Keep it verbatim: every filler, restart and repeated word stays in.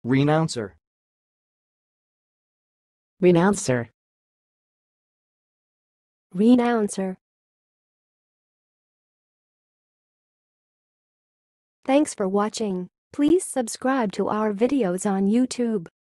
renouncer, renouncer, renouncer. Thanks for watching. Please subscribe to our videos on YouTube.